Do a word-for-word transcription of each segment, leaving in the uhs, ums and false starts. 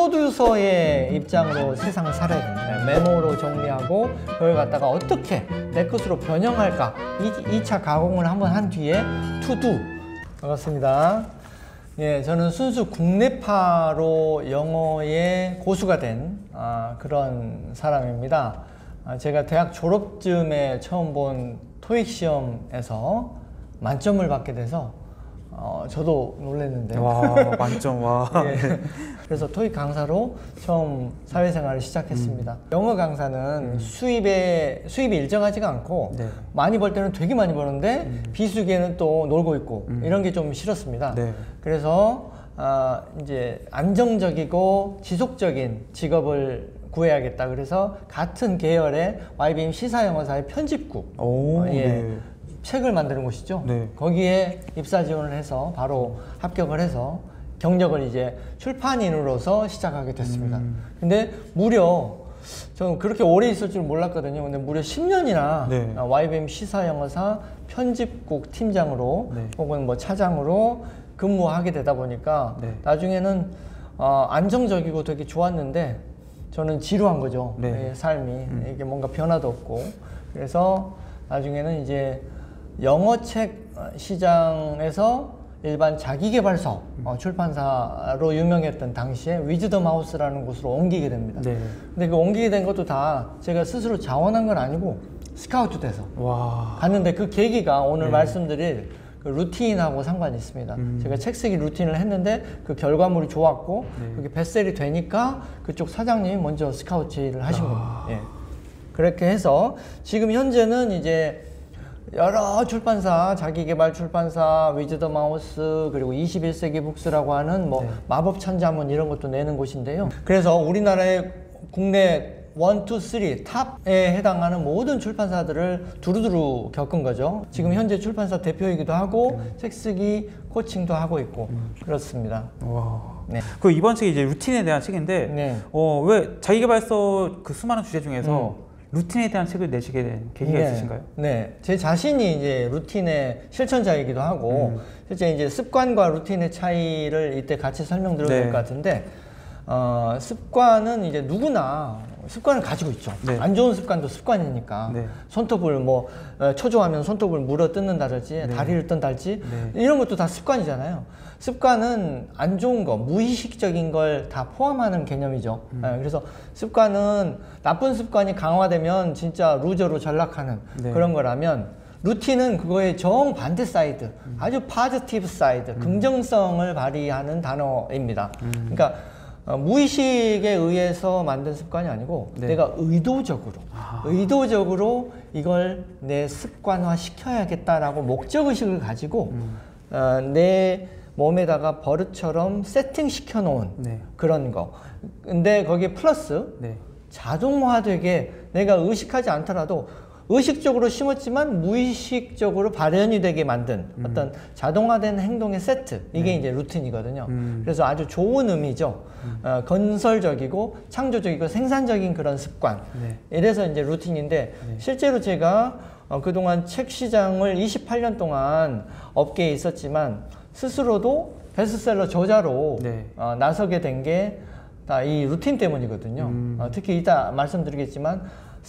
프로듀서의 입장으로 세상을 살아야 됩니다. 메모로 정리하고 그걸 갖다가 어떻게 내 것으로 변형할까 이 차 가공을 한번 한 뒤에 투두. 반갑습니다. 예, 저는 순수 국내파로 영어의 고수가 된 아, 그런 사람입니다. 아, 제가 대학 졸업쯤에 처음 본 토익 시험에서 만점을 받게 돼서 어, 저도 놀랐는데. 와, 만점, 와. 예, 그래서 토익 강사로 처음 사회생활을 시작했습니다. 음. 영어 강사는 음. 수입에, 수입이 일정하지가 않고 네. 많이 벌 때는 되게 많이 버는데 음. 비수기에는 또 놀고 있고 음. 이런 게 좀 싫었습니다. 네. 그래서 아, 이제 안정적이고 지속적인 직업을 구해야겠다. 그래서 같은 계열의 와이비엠 시사영어사의 편집국. 오, 어, 예. 네. 책을 만드는 곳이죠. 네. 거기에 입사 지원을 해서 바로 합격을 해서 경력을 이제 출판인으로서 시작하게 됐습니다. 음. 근데 무려 저는 그렇게 오래 있을 줄 몰랐거든요. 근데 무려 십 년이나 네. 와이비엠 시사영어사 편집국 팀장으로 네. 혹은 뭐 차장으로 근무하게 되다 보니까 네. 나중에는 어, 안정적이고 되게 좋았는데 저는 지루한 거죠. 네. 예, 삶이 음. 이게 뭔가 변화도 없고 그래서 나중에는 이제 영어책 시장에서 일반 자기계발서 음. 어, 출판사로 유명했던 당시에 위즈덤 하우스라는 곳으로 옮기게 됩니다. 네. 근데 그 옮기게 된 것도 다 제가 스스로 자원한 건 아니고 스카우트 돼서 와. 갔는데 그 계기가 오늘 네. 말씀드릴 그 루틴하고 상관이 있습니다. 음. 제가 책 쓰기 루틴을 했는데 그 결과물이 좋았고 네. 그게 베스트셀이 되니까 그쪽 사장님이 먼저 스카우트를 하신 아. 겁니다. 예. 그렇게 해서 지금 현재는 이제 여러 출판사, 자기개발 출판사, 위즈덤 하우스, 그리고 이십일 세기 북스라고 하는 뭐 네. 마법 천자문 이런 것도 내는 곳인데요. 그래서 우리나라의 국내 원, 투, 쓰리 탑에 해당하는 모든 출판사들을 두루두루 겪은 거죠. 지금 현재 출판사 대표이기도 하고 음. 책 쓰기 코칭도 하고 있고 음. 그렇습니다. 와. 네. 그 이번 책이 이제 루틴에 대한 책인데 네. 어, 왜 자기개발서 그 수많은 주제 중에서 음. 루틴에 대한 책을 내시게 된 계기가 네. 있으신가요? 네, 제 자신이 이제 루틴의 실천자이기도 하고 음. 실제 이제 습관과 루틴의 차이를 이때 같이 설명드려야 될 것 네. 같은데 어, 습관은 이제 누구나 습관을 가지고 있죠. 네. 안 좋은 습관도 습관이니까 네. 손톱을 뭐 초조하면 손톱을 물어 뜯는다든지 네. 다리를 뜬달지 네. 이런 것도 다 습관이잖아요. 습관은 안 좋은 거, 무의식적인 걸 다 포함하는 개념이죠. 음. 네, 그래서 습관은 나쁜 습관이 강화되면 진짜 루저로 전락하는 네. 그런 거라면 루틴은 그거의 정반대 사이드, 음. 아주 파지티브 사이드, 음. 긍정성을 발휘하는 단어입니다. 음. 그러니까 어, 무의식에 의해서 만든 습관이 아니고 네. 내가 의도적으로 아. 의도적으로 이걸 내 습관화 시켜야겠다라고 목적의식을 가지고 음. 어, 내 몸에다가 버릇처럼 세팅시켜 놓은 네. 그런 거. 근데 거기에 플러스 네. 자동화되게 내가 의식하지 않더라도 의식적으로 심었지만 무의식적으로 발현이 되게 만든 음. 어떤 자동화된 행동의 세트, 이게 네. 이제 루틴이거든요. 음. 그래서 아주 좋은 의미죠. 음. 어, 건설적이고 창조적이고 생산적인 그런 습관. 네. 이래서 이제 루틴인데 네. 실제로 제가 어, 그동안 책 시장을 이십팔 년 동안 업계에 있었지만 스스로도 베스트셀러 저자로 네. 어, 나서게 된 게 다 이 루틴 때문이거든요. 음. 어, 특히 이따 말씀드리겠지만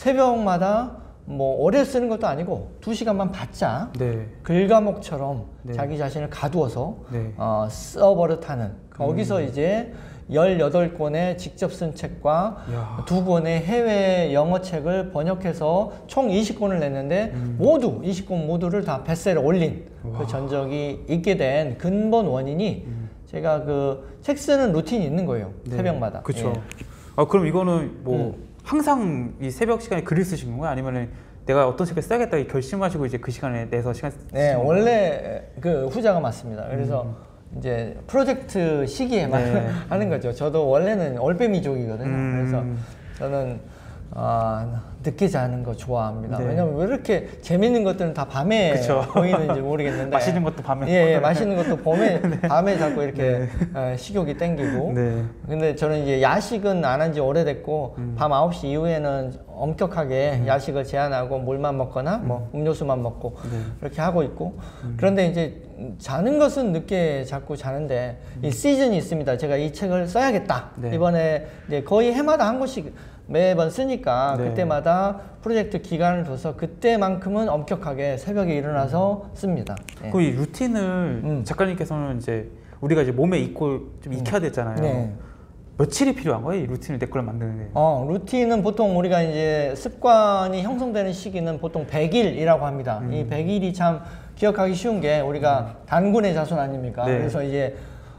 새벽마다 뭐 오래 쓰는 것도 아니고 두 시간만 받자 네. 글과목처럼 네. 자기 자신을 가두어서 네. 어, 써버릇하는 거기서 음. 이제 열여덟 권의 직접 쓴 책과 야. 두 권의 해외 영어 책을 번역해서 총 이십 권을 냈는데 음. 모두 이십 권 모두를 다 베스트셀러 올린 와. 그 전적이 있게 된 근본 원인이 음. 제가 그 책 쓰는 루틴이 있는 거예요. 네. 새벽마다. 그렇죠. 예. 아, 그럼 이거는 뭐 음. 항상 이 새벽 시간에 글을 쓰신 건가요? 아니면은 내가 어떤 책을 써야겠다 결심하시고 이제 그 시간에 내서 시간 쓰신 네, 건가요? 원래 그 후자가 맞습니다. 그래서 음. 이제 프로젝트 시기에만 네. 하는 거죠. 저도 원래는 올빼미족이거든요. 음. 그래서 저는 아, 늦게 자는 거 좋아합니다. 네. 왜냐면 왜 이렇게 재밌는 것들은 다 밤에 그쵸. 보이는지 모르겠는데 맛있는 것도 밤에 예, 예 맛있는 것도 밤에 네. 밤에 자꾸 이렇게 네. 식욕이 땡기고 네. 근데 저는 이제 야식은 안 한 지 오래됐고 음. 밤 아홉 시 이후에는 엄격하게 음. 야식을 제한하고 물만 먹거나 음. 뭐 음료수만 먹고 네. 이렇게 하고 있고 음. 그런데 이제 자는 것은 늦게 자꾸 자는데 음. 이 시즌이 있습니다. 제가 이 책을 써야겠다. 네. 이번에 이제 거의 해마다 한 권씩 매번 쓰니까 네. 그때마다 프로젝트 기간을 둬서 그때만큼은 엄격하게 새벽에 일어나서 음. 씁니다. 네. 그 이 루틴을 음. 작가님께서는 이제 우리가 이제 몸에 익고 좀 익혀야 되잖아요. 네. 며칠이 필요한 거예요? 이 루틴을 내 걸 만드는 게? 어, 루틴은 보통 우리가 이제 습관이 형성되는 시기는 보통 백 일이라고 합니다. 음. 이 백 일이 참 기억하기 쉬운 게 우리가 음. 단군의 자손 아닙니까? 네. 그래서 이제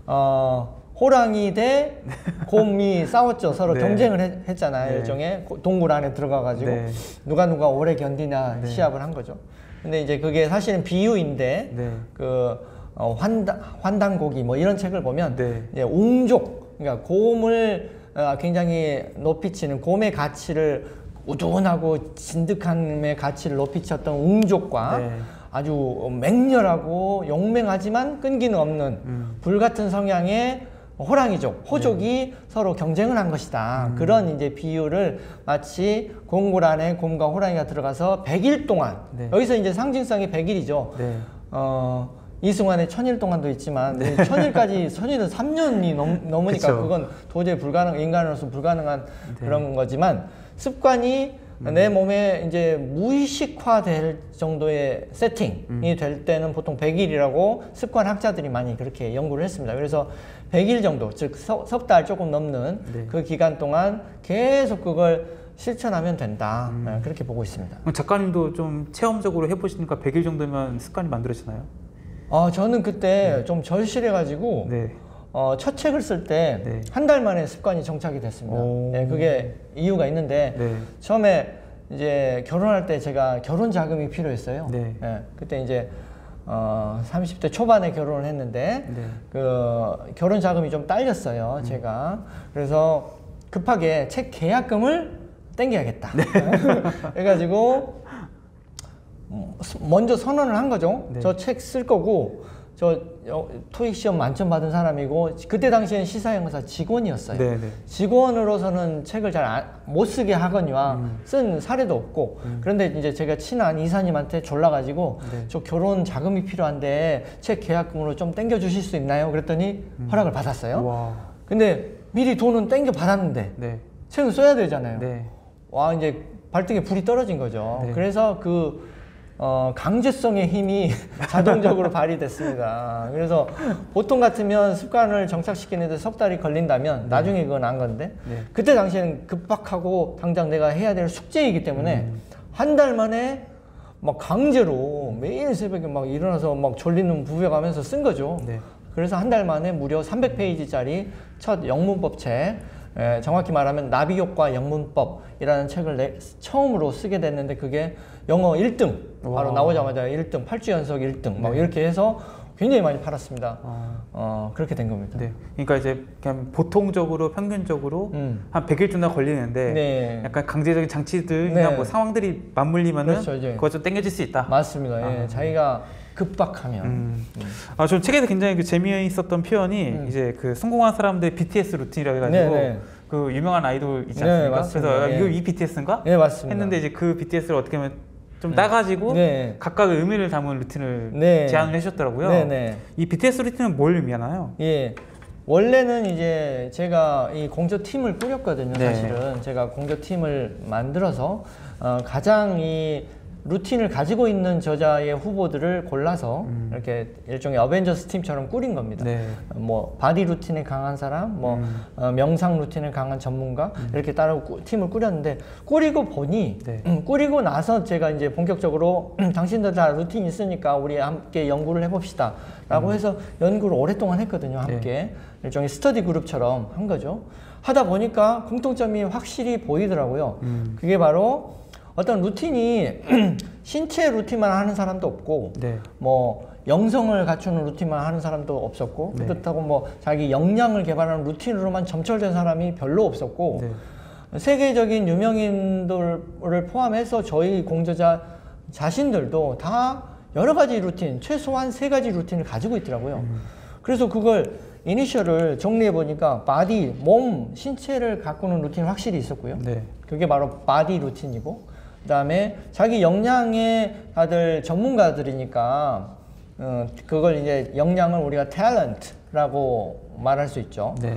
어, 호랑이 대 곰이 싸웠죠. 서로 네. 경쟁을 했, 했잖아요. 네. 일종의 동굴 안에 들어가가지고 네. 누가 누가 오래 견디나 네. 시합을 한 거죠. 근데 이제 그게 사실은 비유인데 네. 그 어, 환단, 환단고기 뭐 이런 책을 보면 네. 이제 웅족 그러니까 곰을 어, 굉장히 높이 치는 곰의 가치를 우둔하고 진득함의 가치를 높이 쳤던 웅족과 네. 아주 맹렬하고 용맹하지만 끈기는 없는 음. 불같은 성향의 호랑이족, 호족이 네. 서로 경쟁을 한 것이다. 음. 그런 이제 비유를 마치 공굴 안에 곰과 호랑이가 들어가서 백 일 동안 네. 여기서 이제 상징성이 백 일이죠. 네. 어, 이승환의 천일 동안도 있지만 네. 천일까지 천일은 삼 년이 넘, 넘으니까 그쵸. 그건 도저히 불가능 인간으로서 불가능한 네. 그런 거지만 습관이 음. 내 몸에 이제 무의식화될 정도의 세팅이 음. 될 때는 보통 백 일이라고 습관 학자들이 많이 그렇게 연구를 했습니다. 그래서 백 일 정도, 즉 석 달 조금 넘는 네. 그 기간 동안 계속 그걸 실천하면 된다. 음. 그렇게 보고 있습니다. 작가님도 좀 체험적으로 해보시니까 백 일 정도면 습관이 만들어지나요? 어, 저는 그때 네. 좀 절실해가지고 네. 어, 첫 책을 쓸 때 한 달 네. 만에 습관이 정착이 됐습니다. 네, 그게 이유가 있는데 네. 처음에 이제 결혼할 때 제가 결혼 자금이 필요했어요. 네. 네, 그때 이제 어, 삼십 대 초반에 결혼을 했는데 네. 그 결혼 자금이 좀 딸렸어요. 음. 제가 그래서 급하게 책 계약금을 땡겨야겠다. 네. 그래가지고 먼저 선언을 한 거죠. 네. 저 책 쓸 거고 저 토익 시험 만점 받은 사람이고 그때 당시엔 시사영사 직원이었어요. 네, 네. 직원으로서는 책을 잘 못 쓰게 하거니와 음. 쓴 사례도 없고 음. 그런데 이제 제가 친한 이사님한테 졸라가지고 네. 저 결혼 자금이 필요한데 책 계약금으로 좀 땡겨 주실 수 있나요? 그랬더니 음. 허락을 받았어요. 와. 근데 미리 돈은 땡겨 받았는데 네. 책은 써야 되잖아요. 네. 와 이제 발등에 불이 떨어진 거죠. 네. 그래서 그 어, 강제성의 힘이 자동적으로 발휘됐습니다. 그래서 보통 같으면 습관을 정착시키는데 석 달이 걸린다면 네. 나중에 그건 안 건데 네. 그때 당시에는 급박하고 당장 내가 해야 될 숙제이기 때문에 음. 한 달 만에 막 강제로 매일 새벽에 막 일어나서 막 졸리는 부벼가면서 쓴 거죠. 네. 그래서 한 달 만에 무려 삼백 페이지짜리 첫 영문법 책 에, 정확히 말하면 나비효과 영문법이라는 책을 내, 처음으로 쓰게 됐는데 그게 영어 일 등 바로 와. 나오자마자 일 등 팔 주 연속 일 등 막 네. 이렇게 해서 굉장히 많이 팔았습니다. 아. 어, 그렇게 된 겁니다. 네. 그러니까 이제 그냥 보통적으로 평균적으로 음. 한 백 일 정도 걸리는데 네. 약간 강제적인 장치들이나 네. 뭐 상황들이 맞물리면은 그렇죠, 그거 좀 땡겨질 수 있다. 맞습니다. 아. 예. 자기가 급박하면. 음. 음. 아, 저 책에서 굉장히 그 재미있었던 표현이 음. 이제 그 성공한 사람들의 비티에스 루틴이라고 해가지고 네네. 그 유명한 아이돌 있지 않습니까? 네, 그래서 네. 이거 이 비티에스인가? 네, 맞습니다. 했는데 이제 그 비티에스를 어떻게 하면 좀 네. 따가지고 네. 각각의 의미를 담은 루틴을 네. 제안을 해주셨더라고요. 네네. 이 비티에스 루틴은 뭘 의미하나요? 예. 원래는 이제 제가 이 공저팀을 꾸렸거든요. 네. 사실은 제가 공저팀을 만들어서 어, 가장 이 루틴을 가지고 있는 저자의 후보들을 골라서 음. 이렇게 일종의 어벤져스 팀처럼 꾸린 겁니다. 네. 뭐 바디 루틴에 강한 사람, 뭐 음. 어, 명상 루틴에 강한 전문가 음. 이렇게 따로 꾸, 팀을 꾸렸는데 꾸리고 보니 네. 음, 꾸리고 나서 제가 이제 본격적으로 당신들 다 루틴 있으니까 우리 함께 연구를 해봅시다 라고 음. 해서 연구를 오랫동안 했거든요. 함께 네. 일종의 스터디 그룹처럼 한 거죠. 하다 보니까 공통점이 확실히 보이더라고요. 음. 그게 바로 어떤 루틴이 신체 루틴만 하는 사람도 없고 네. 뭐 영성을 갖추는 루틴만 하는 사람도 없었고 네. 그렇다고 뭐 자기 역량을 개발하는 루틴으로만 점철된 사람이 별로 없었고 네. 세계적인 유명인들을 포함해서 저희 공저자 자신들도 다 여러 가지 루틴, 최소한 세 가지 루틴을 가지고 있더라고요. 음. 그래서 그걸 이니셜을 정리해 보니까 바디, 몸, 신체를 가꾸는 루틴이 확실히 있었고요. 네. 그게 바로 바디 루틴이고, 그 다음에 자기 역량에 다들 전문가들이니까 어, 그걸 이제 역량을 우리가 탤런트라고 말할 수 있죠. 네.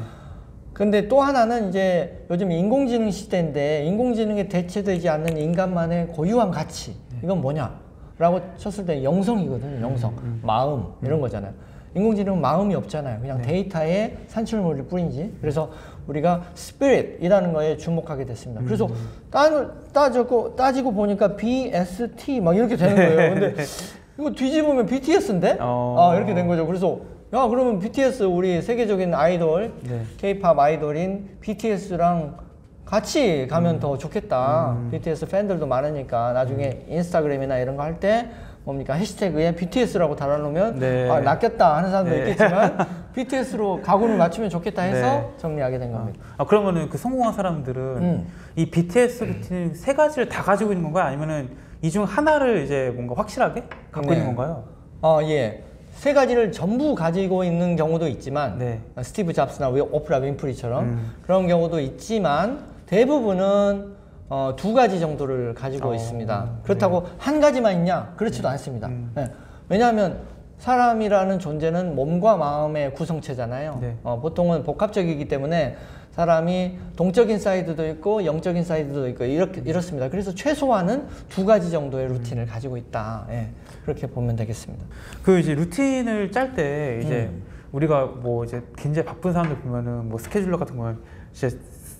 근데 또 하나는 이제 요즘 인공지능 시대인데 인공지능에 대체되지 않는 인간만의 고유한 가치, 네. 이건 뭐냐? 라고 쳤을 때 영성이거든요. 영성, 음, 음. 마음 이런 거잖아요. 인공지능은 마음이 없잖아요. 그냥 네. 데이터에 산출물을 뿐이지. 그래서 우리가 스피릿이라는 거에 주목하게 됐습니다. 그래서 음. 따, 따지고, 따지고 보니까 비 에스 티 막 이렇게 되는 거예요. 근데 이거 뒤집으면 비티에스인데? 어... 아, 이렇게 된 거죠. 그래서 야, 그러면 비티에스 우리 세계적인 아이돌, 네. 케이팝 아이돌인 비티에스랑 같이 가면 음. 더 좋겠다. 음. 비티에스 팬들도 많으니까 나중에 음. 인스타그램이나 이런 거 할 때 뭡니까 해시태그에 비티에스라고 달아놓으면 네. 아, 낫겠다 하는 사람도 네. 있겠지만 비티에스로 가구를 맞추면 좋겠다 해서 네. 정리하게 된 겁니다. 아, 아 그러면은 그 성공한 사람들은 음. 이 비티에스 루틴 세 가지를 다 가지고 있는 건가요? 아니면은 이 중 하나를 이제 뭔가 확실하게 갖고 네. 있는 건가요? 어, 예. 세 가지를 전부 가지고 있는 경우도 있지만 네. 스티브 잡스나 오프라 윈프리처럼 음. 그런 경우도 있지만 대부분은 어, 두 가지 정도를 가지고 어, 있습니다. 그렇다고 네. 한 가지만 있냐? 그렇지도 음. 않습니다. 음. 네. 왜냐하면 사람이라는 존재는 몸과 마음의 구성체잖아요. 네. 어, 보통은 복합적이기 때문에 사람이 동적인 사이드도 있고 영적인 사이드도 있고 이렇게, 이렇습니다. 그래서 최소한은 두 가지 정도의 루틴을 음. 가지고 있다. 예, 그렇게 보면 되겠습니다. 그 이제 루틴을 짤 때 이제 음. 우리가 뭐 이제 굉장히 바쁜 사람들 보면은 뭐 스케줄러 같은 거는 진짜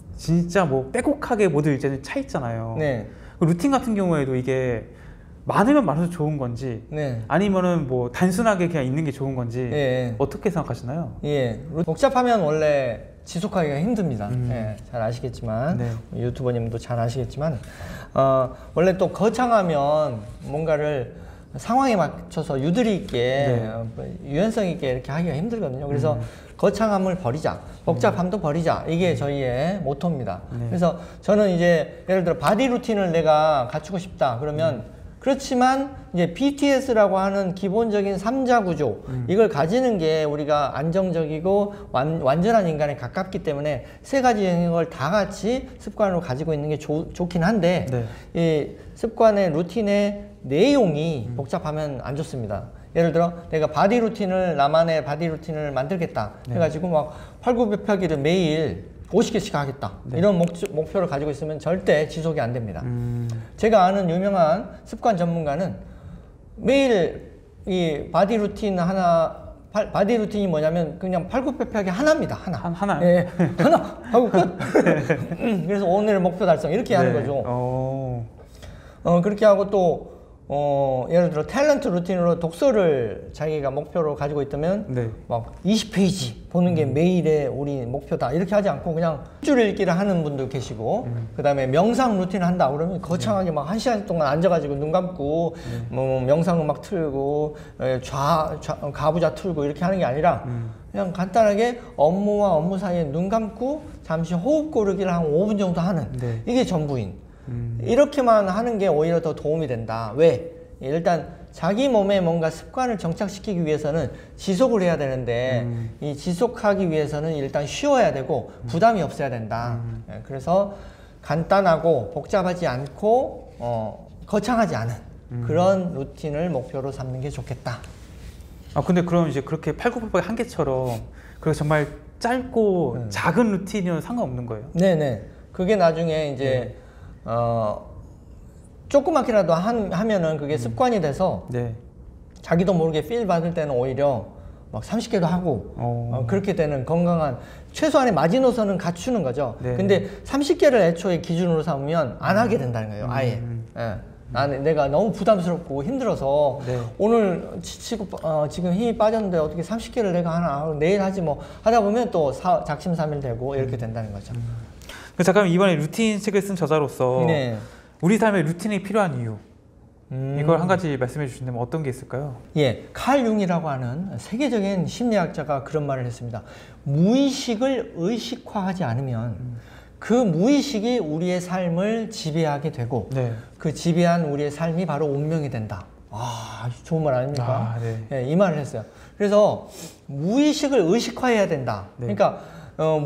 진짜 뭐 빼곡하게 모두 일정이 차 있잖아요. 네. 그 루틴 같은 경우에도 이게 많으면 많아서 좋은 건지 네. 아니면은 뭐 단순하게 그냥 있는 게 좋은 건지 예. 어떻게 생각하시나요? 예, 복잡하면 원래 지속하기가 힘듭니다. 음. 예, 잘 아시겠지만 네. 유튜버님도 잘 아시겠지만 어, 원래 또 거창하면 뭔가를 상황에 맞춰서 유도리 있게 네. 어, 유연성 있게 이렇게 하기가 힘들거든요. 그래서 음. 거창함을 버리자, 복잡함도 버리자, 이게 음. 저희의 모토입니다. 네. 그래서 저는 이제 예를 들어 바디 루틴을 내가 갖추고 싶다 그러면 음. 그렇지만 이제 비티에스라고 하는 기본적인 삼자 구조 음. 이걸 가지는 게 우리가 안정적이고 완, 완전한 인간에 가깝기 때문에 세 가지 걸 다 같이 습관으로 가지고 있는 게 좋, 좋긴 한데 네. 이 습관의 루틴의 내용이 음. 복잡하면 안 좋습니다. 예를 들어 내가 바디 루틴을 나만의 바디 루틴을 만들겠다 네. 해가지고 막 팔굽혀펴기를 매일 오십 개씩 하겠다 네. 이런 목, 목표를 가지고 있으면 절대 지속이 안 됩니다. 음. 제가 아는 유명한 습관 전문가는 매일 이 바디 루틴 하나 바, 바디 루틴이 뭐냐면 그냥 팔굽혀펴기 하나입니다. 하나. 한, 하나요? 예, 하나 하고 끝. 그래서 오늘 목표 달성 이렇게 네. 하는 거죠. 오. 어, 그렇게 하고 또 어, 예를 들어 탤런트 루틴으로 독서를 자기가 목표로 가지고 있다면 네. 막 이십 페이지 보는 게 음. 매일의 우리 목표다 이렇게 하지 않고 그냥 줄 읽기를 하는 분도 계시고 음. 그 다음에 명상 루틴을 한다 그러면 거창하게 막 한 시간 동안 앉아가지고 눈 감고 음. 뭐 명상 음악 틀고 좌, 좌 가부좌 틀고 이렇게 하는 게 아니라 음. 그냥 간단하게 업무와 업무 사이에 눈 감고 잠시 호흡 고르기를 한 오 분 정도 하는 네. 이게 전부인 음. 이렇게만 하는 게 오히려 더 도움이 된다. 왜? 일단 자기 몸에 뭔가 습관을 정착시키기 위해서는 지속을 해야 되는데 음. 이 지속하기 위해서는 일단 쉬어야 되고 부담이 없어야 된다. 음. 그래서 간단하고 복잡하지 않고 어, 거창하지 않은 음. 그런 루틴을 목표로 삼는 게 좋겠다. 아 근데 그럼 이제 그렇게 팔굽혀펴기 한 개처럼 그렇게 정말 짧고 음. 작은 루틴이면 상관없는 거예요? 네네. 그게 나중에 이제 네. 어, 조그맣게라도 한, 하면은 그게 음. 습관이 돼서 네. 자기도 모르게 필 받을 때는 오히려 막 삼십 개도 하고 어, 그렇게 되는 건강한 최소한의 마지노선은 갖추는 거죠. 네. 근데 삼십 개를 애초에 기준으로 삼으면 안 하게 된다는 거예요. 아예. 음. 예. 나는 내가 너무 부담스럽고 힘들어서 네. 오늘 지치고 어, 지금 힘이 빠졌는데 어떻게 삼십 개를 내가 하나 내일 하지 뭐 하다 보면 또 사, 작심삼일 되고 이렇게 된다는 거죠. 음. 잠깐 이번에 루틴 책을 쓴 저자로서 네. 우리 삶에 루틴이 필요한 이유 음. 이걸 한 가지 말씀해 주신다면 어떤 게 있을까요? 예, 칼 융이라고 하는 세계적인 심리학자가 그런 말을 했습니다. 무의식을 의식화하지 않으면 음. 그 무의식이 우리의 삶을 지배하게 되고 네. 그 지배한 우리의 삶이 바로 운명이 된다. 아, 좋은 말 아닙니까? 아, 네. 예, 이 말을 했어요. 그래서 무의식을 의식화해야 된다. 네. 그러니까 어,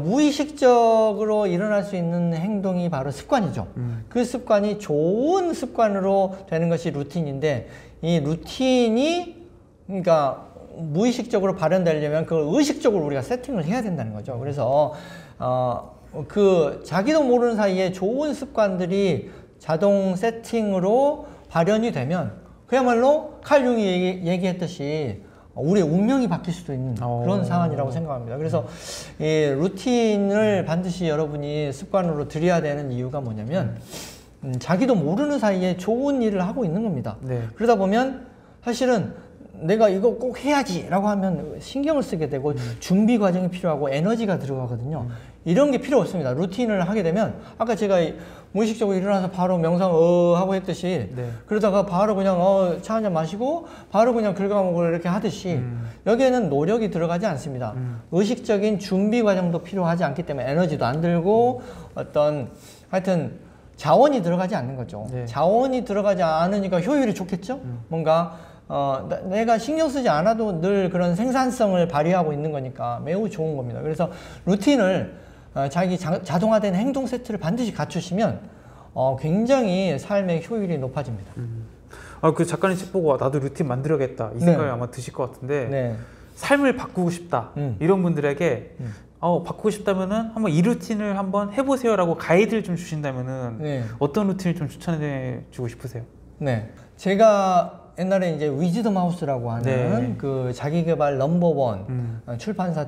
무의식적으로 일어날 수 있는 행동이 바로 습관이죠. 음. 그 습관이 좋은 습관으로 되는 것이 루틴인데 이 루틴이 그러니까 무의식적으로 발현되려면 그걸 의식적으로 우리가 세팅을 해야 된다는 거죠. 그래서 어, 그 자기도 모르는 사이에 좋은 습관들이 자동 세팅으로 발현이 되면 그야말로 칼 융이 얘기, 얘기했듯이 우리의 운명이 바뀔 수도 있는 그런 상황이라고 생각합니다. 그래서 이 루틴을 반드시 여러분이 습관으로 들여야 되는 이유가 뭐냐면 음, 자기도 모르는 사이에 좋은 일을 하고 있는 겁니다. 네. 그러다 보면 사실은 내가 이거 꼭 해야지 라고 하면 신경을 쓰게 되고 음. 준비 과정이 필요하고 에너지가 들어가거든요. 음. 이런 게 필요 없습니다. 루틴을 하게 되면 아까 제가 무의식적으로 일어나서 바로 명상 어 하고 했듯이 네. 그러다가 바로 그냥 어 차 한잔 마시고 바로 그냥 긁어먹고 이렇게 하듯이 음. 여기에는 노력이 들어가지 않습니다. 음. 의식적인 준비 과정도 필요하지 않기 때문에 에너지도 안 들고 음. 어떤 하여튼 자원이 들어가지 않는 거죠. 네. 자원이 들어가지 않으니까 효율이 좋겠죠. 음. 뭔가 어, 나, 내가 신경 쓰지 않아도 늘 그런 생산성을 발휘하고 있는 거니까 매우 좋은 겁니다. 그래서 루틴을 어, 자기 자, 자동화된 행동 세트를 반드시 갖추시면 어, 굉장히 삶의 효율이 높아집니다. 음. 아, 그 작가님 책 보고 나도 루틴 만들어야겠다 이 생각이 네. 아마 드실 것 같은데 네. 삶을 바꾸고 싶다 음. 이런 분들에게 음. 어, 바꾸고 싶다면은 한번 이 루틴을 한번 해보세요라고 가이드를 좀 주신다면은 네. 어떤 루틴을 좀 추천해 주고 싶으세요? 네, 제가 옛날에 이제 위즈덤 하우스라고 하는 네. 그 자기개발 넘버원 음. 출판사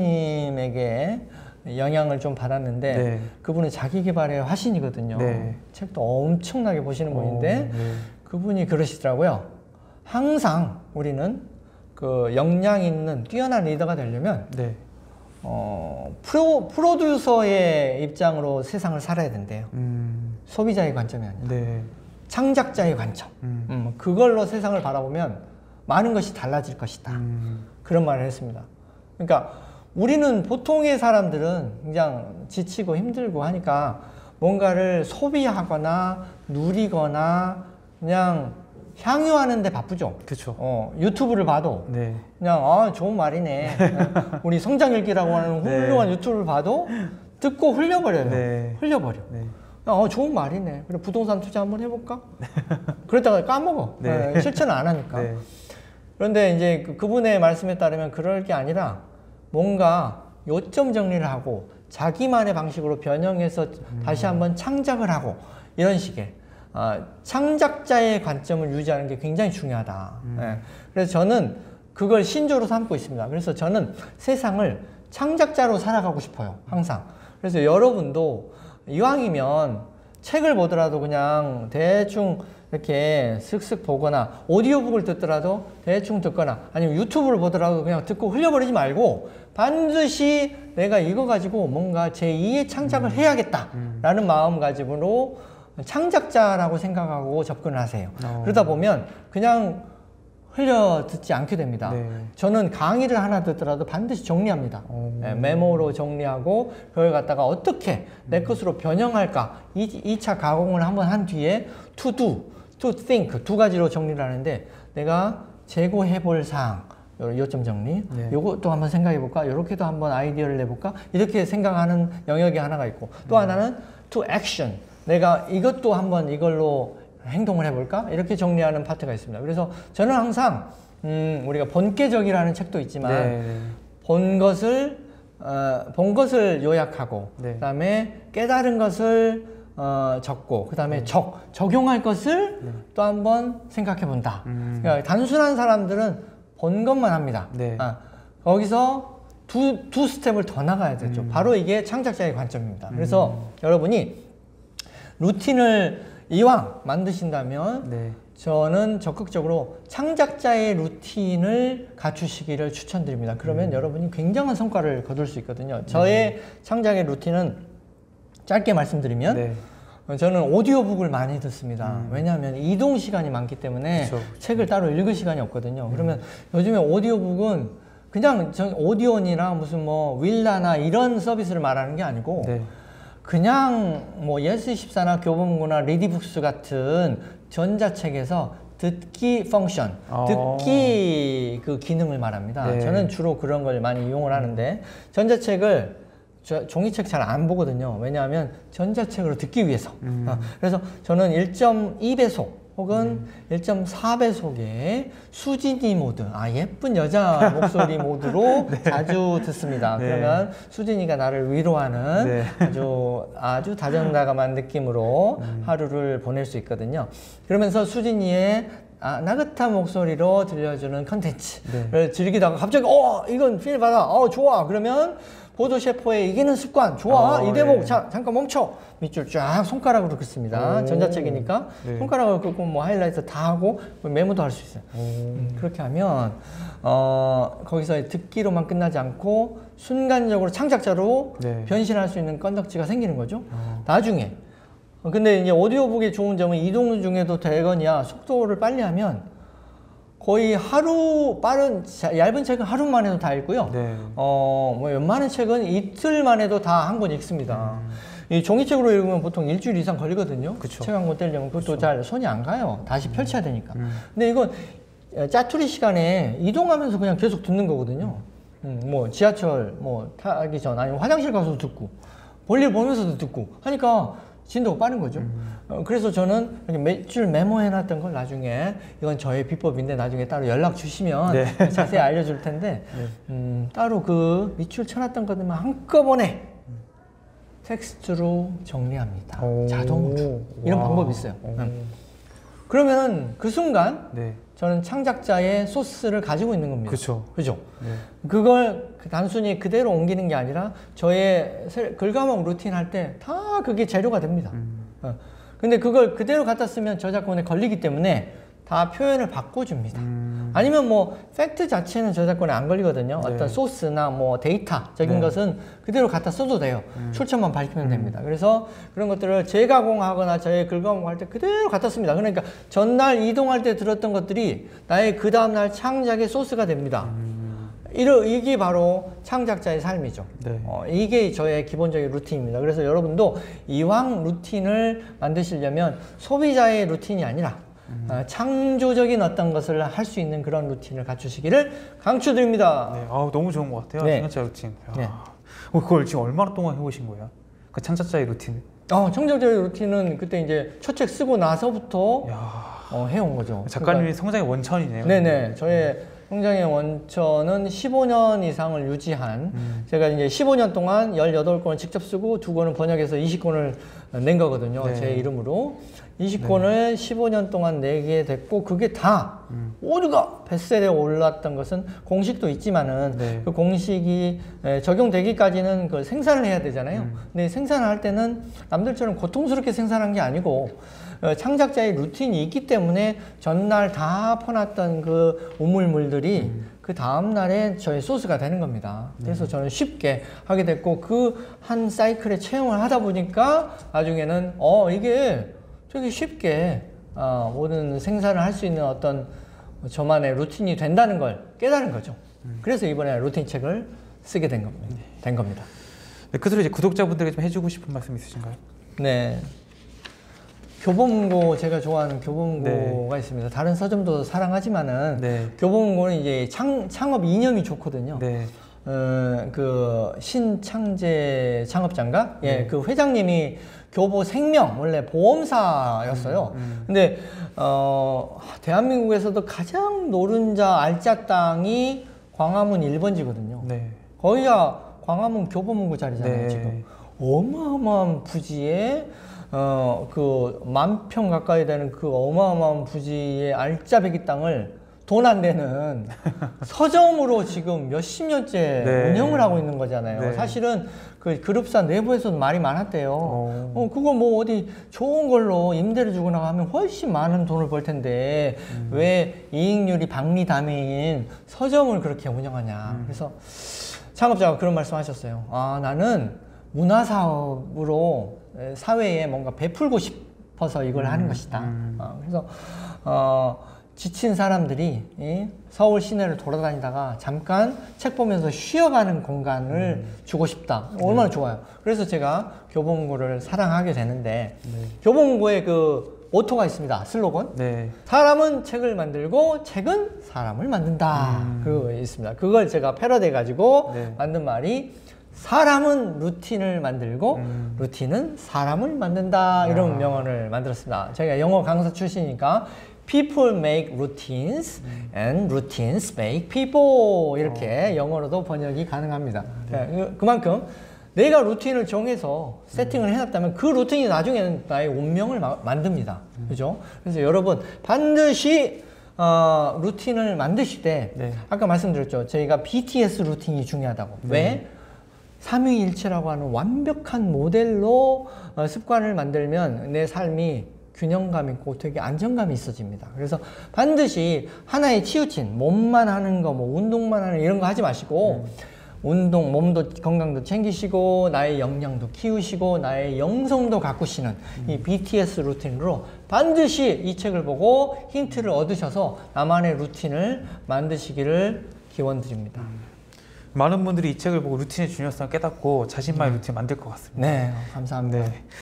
대표님에게 영향을 좀 받았는데 네. 그분은 자기개발의 화신이거든요. 네. 책도 엄청나게 보시는 분인데 오, 네. 그분이 그러시더라고요. 항상 우리는 그 역량 있는 뛰어난 리더가 되려면 네. 어, 프로, 프로듀서의 입장으로 세상을 살아야 된대요. 음. 소비자의 관점이 아니라. 네. 창작자의 관점. 음. 음, 그걸로 세상을 바라보면 많은 것이 달라질 것이다. 음. 그런 말을 했습니다. 그러니까 우리는 보통의 사람들은 그냥 지치고 힘들고 하니까 뭔가를 소비하거나 누리거나 그냥 향유하는 데 바쁘죠. 그렇죠. 어, 유튜브를 봐도 네. 그냥 아 좋은 말이네. 우리 성장일기라고 하는 훌륭한 네. 유튜브를 봐도 듣고 흘려버려요. 네. 흘려버려. 네. 어, 좋은 말이네. 그래 부동산 투자 한번 해볼까? 그러다가 까먹어. 네. 네, 실천을 안 하니까. 네. 그런데 이제 그, 그분의 말씀에 따르면 그럴 게 아니라 뭔가 요점 정리를 하고 자기만의 방식으로 변형해서 음. 다시 한번 창작을 하고 이런 식의 어, 창작자의 관점을 유지하는 게 굉장히 중요하다. 음. 네. 그래서 저는 그걸 신조로 삼고 있습니다. 그래서 저는 세상을 창작자로 살아가고 싶어요. 항상. 그래서 여러분도 이왕이면 책을 보더라도 그냥 대충 이렇게 슥슥 보거나 오디오북을 듣더라도 대충 듣거나 아니면 유튜브를 보더라도 그냥 듣고 흘려버리지 말고 반드시 내가 이거 가지고 뭔가 제이의 창작을 음. 해야겠다라는 음. 마음가짐으로 창작자라고 생각하고 접근을 하세요. 어. 그러다 보면 그냥 흘려 듣지 않게 됩니다. 네. 저는 강의를 하나 듣더라도 반드시 정리합니다. 네, 메모로 정리하고 그걸 갖다가 어떻게 내 음. 것으로 변형할까 이 차 가공을 한번 한 뒤에 to do, to think 두 가지로 정리를 하는데 내가 재고해 볼 사항 요점 정리 네. 요것도 한번 생각해 볼까 요렇게도 한번 아이디어를 내볼까 이렇게 생각하는 영역이 하나가 있고 또 음. 하나는 to action 내가 이것도 한번 이걸로 행동을 해볼까? 이렇게 정리하는 파트가 있습니다. 그래서 저는 항상 음, 우리가 본계적이라는 책도 있지만 네. 본 것을 어, 본 것을 요약하고 네. 그다음에 깨달은 것을 어, 적고 그다음에 네. 적 적용할 것을 네. 또 한번 생각해 본다. 음. 그러니까 단순한 사람들은 본 것만 합니다. 네. 아, 거기서 두, 두 스텝을 더 나가야 되죠. 음. 바로 이게 창작자의 관점입니다. 그래서 음. 여러분이 루틴을 이왕 만드신다면 네. 저는 적극적으로 창작자의 루틴을 갖추시기를 추천드립니다. 그러면 음. 여러분이 굉장한 성과를 거둘 수 있거든요. 저의 음. 창작의 루틴은 짧게 말씀드리면 네. 저는 오디오북을 많이 듣습니다. 음. 왜냐하면 이동 시간이 많기 때문에 그쵸. 책을 따로 읽을 시간이 없거든요. 음. 그러면 요즘에 오디오북은 그냥 오디온이나 무슨 뭐 윌라나 이런 서비스를 말하는 게 아니고 네. 그냥 뭐 예스이십사나 교보문고나 리디북스 같은 전자책에서 듣기 펑션, 어. 듣기 그 기능을 말합니다. 네. 저는 주로 그런 걸 많이 이용을 하는데 전자책을 저 종이책 잘 안 보거든요. 왜냐하면 전자책으로 듣기 위해서. 음. 어, 그래서 저는 일 점 이 배속 혹은 음. 일 점 사 배속의 수진이 모드, 아 예쁜 여자 목소리 모드로 네. 자주 듣습니다. 네. 그러면 수진이가 나를 위로하는 네. 아주 아주 다정다감한 느낌으로 음. 하루를 보낼 수 있거든요. 그러면서 수진이의 아, 나긋한 목소리로 들려주는 컨텐츠를 네. 즐기다가 갑자기 어 이건 필 받아, 어 좋아, 그러면 보도 셰퍼의 이기는 습관 좋아, 어, 이 대목 네. 자, 잠깐 멈춰, 밑줄 쫙 손가락으로 긋습니다. 오. 전자책이니까 네. 손가락으로 긋고 뭐 하이라이트 다 하고 메모도 할 수 있어요. 음, 그렇게 하면 어, 거기서 듣기로만 끝나지 않고 순간적으로 창작자로 네. 변신할 수 있는 건덕지가 생기는 거죠. 어. 나중에 어, 근데 이제 오디오북의 좋은 점은 이동 중에도 되거니와 속도를 빨리 하면 거의 하루 빠른 자, 얇은 책은 하루만 해도 다 읽고요. 네. 어, 뭐 웬만한 책은 이틀만 해도 다 한 권 읽습니다. 음. 이 종이책으로 읽으면 보통 일주일 이상 걸리거든요. 책 한 권 떼려면 그것도 그쵸. 잘 손이 안 가요. 다시 음. 펼쳐야 되니까. 음. 근데 이건 짜투리 시간에 이동하면서 그냥 계속 듣는 거거든요. 음, 뭐 지하철 뭐 타기 전 아니면 화장실 가서도 듣고 볼일 보면서도 듣고 하니까 진도가 빠른 거죠. 음. 어, 그래서 저는 이렇게 몇 줄 메모해놨던 걸 나중에 이건 저의 비법인데 나중에 따로 연락 주시면 네. 자세히 알려줄 텐데 네. 음, 따로 그 밑줄 쳐놨던 것들만 한꺼번에 텍스트로 정리합니다. 오. 자동으로. 이런 와. 방법이 있어요. 음. 그러면 그 순간 네. 저는 창작자의 소스를 가지고 있는 겁니다. 그렇죠. 그죠? 네. 그걸 단순히 그대로 옮기는 게 아니라 저의 글감목 루틴 할 때 다 그게 재료가 됩니다. 음. 어. 근데 그걸 그대로 갖다 쓰면 저작권에 걸리기 때문에 다 표현을 바꿔줍니다. 음. 아니면 뭐 팩트 자체는 저작권에 안 걸리거든요. 네. 어떤 소스나 뭐 데이터적인 네. 것은 그대로 갖다 써도 돼요. 음. 출처만 밝히면 음. 됩니다. 그래서 그런 것들을 재가공하거나 저의 글감목 할 때 그대로 갖다 씁니다. 그러니까 전날 이동할 때 들었던 것들이 나의 그 다음날 창작의 소스가 됩니다. 음. 이러, 이게 바로 창작자의 삶이죠. 네. 어, 이게 저의 기본적인 루틴입니다. 그래서 여러분도 이왕 루틴을 만드시려면 소비자의 루틴이 아니라 음. 어, 창조적인 어떤 것을 할 수 있는 그런 루틴을 갖추시기를 강추드립니다. 네. 아, 너무 좋은 것 같아요. 네. 창작자 루틴. 네. 어, 그걸 지금 얼마나 동안 해보신 거예요? 그 창작자의 루틴? 어, 창작자의 루틴은 그때 이제 첫 책 쓰고 나서부터 어, 해온 거죠. 작가님이 그러니까, 성장의 원천이네요. 네네. 저의 성장의 원천은 십오 년 이상을 유지한 음. 제가 이제 십오 년 동안 열여덟 권을 직접 쓰고 두 권을 번역해서 이십 권을 낸 거거든요. 네. 제 이름으로. 이십 권을 네. 십오 년 동안 내게 됐고 그게 다 음. 모두가 베스트셀러에 올랐던 것은 공식도 있지만은 네. 그 공식이 적용되기까지는 그걸 생산을 해야 되잖아요. 음. 근데 생산을 할 때는 남들처럼 고통스럽게 생산한 게 아니고 창작자의 루틴이 있기 때문에 전날 다 퍼놨던 그 우물물들이 음. 그 다음날에 저의 소스가 되는 겁니다. 그래서 음. 저는 쉽게 하게 됐고 그 한 사이클에 채용을 하다 보니까 나중에는 어 이게 되게 쉽게 어, 모든 생산을 할 수 있는 어떤 저만의 루틴이 된다는 걸 깨달은 거죠. 음. 그래서 이번에 루틴 책을 쓰게 된 겁니다. 네. 된 겁니다. 네, 끝으로 이제 구독자분들에게 좀 해주고 싶은 말씀 있으신가요? 네. 교보문고 제가 좋아하는 교보문고가 네. 있습니다. 다른 서점도 사랑하지만은 네. 교보문고는 이제 창, 창업 이념이 좋거든요. 네. 어, 그 신창재 창업자인가? 네. 예, 그 회장님이 교보생명 원래 보험사였어요. 음, 음. 근데 어, 대한민국에서도 가장 노른자 알짜 땅이 광화문 일 번지거든요. 네. 거기가 광화문 교보문고 자리잖아요. 네. 지금 어마어마한 부지에 어, 그 만 평 가까이 되는 그 어마어마한 부지의 알짜배기 땅을 돈 안 되는 서점으로 지금 몇십 년째 네. 운영을 하고 있는 거잖아요. 네. 사실은 그 그룹사 내부에서도 말이 많았대요. 어, 그거 뭐 어디 좋은 걸로 임대를 주거나 하면 훨씬 많은 돈을 벌 텐데 음. 왜 이익률이 박리담인 서점을 그렇게 운영하냐. 음. 그래서 창업자가 그런 말씀 하셨어요. 아, 나는 문화사업으로 사회에 뭔가 베풀고 싶어서 이걸 음, 하는 것이다. 음. 어, 그래서 어, 지친 사람들이 이 서울 시내를 돌아다니다가 잠깐 책 보면서 쉬어가는 공간을 음. 주고 싶다. 얼마나 음. 좋아요. 그래서 제가 교보문고를 사랑하게 되는데 네. 교보문고의 그 오토가 있습니다. 슬로건. 네. 사람은 책을 만들고 책은 사람을 만든다. 음. 그거 있습니다. 그걸 제가 패러디해 가지고 네. 만든 말이 사람은 루틴을 만들고 음. 루틴은 사람을 만든다. 이런 야. 명언을 만들었습니다. 제가 영어 강사 출신이니까 People make routines and routines make people 이렇게 어. 영어로도 번역이 가능합니다. 네. 그만큼 내가 루틴을 정해서 세팅을 해놨다면 그 루틴이 나중에는 나의 운명을 마, 만듭니다. 음. 그죠? 그래서 여러분 반드시 어, 루틴을 만드실 때 네. 아까 말씀드렸죠. 저희가 비티에스 루틴이 중요하다고. 네. 왜? 삼위일체라고 하는 완벽한 모델로 어, 습관을 만들면 내 삶이 균형감 있고 되게 안정감이 있어집니다. 그래서 반드시 하나에 치우친 몸만 하는 거, 뭐 운동만 하는 이런 거 하지 마시고 음. 운동, 몸도 건강도 챙기시고 나의 역량도 키우시고 나의 영성도 가꾸시는 음. 이 비티에스 루틴으로 반드시 이 책을 보고 힌트를 얻으셔서 나만의 루틴을 만드시기를 기원드립니다. 음. 많은 분들이 이 책을 보고 루틴의 중요성을 깨닫고 자신만의 음. 루틴을 만들 것 같습니다. 네, 감사합니다. 네.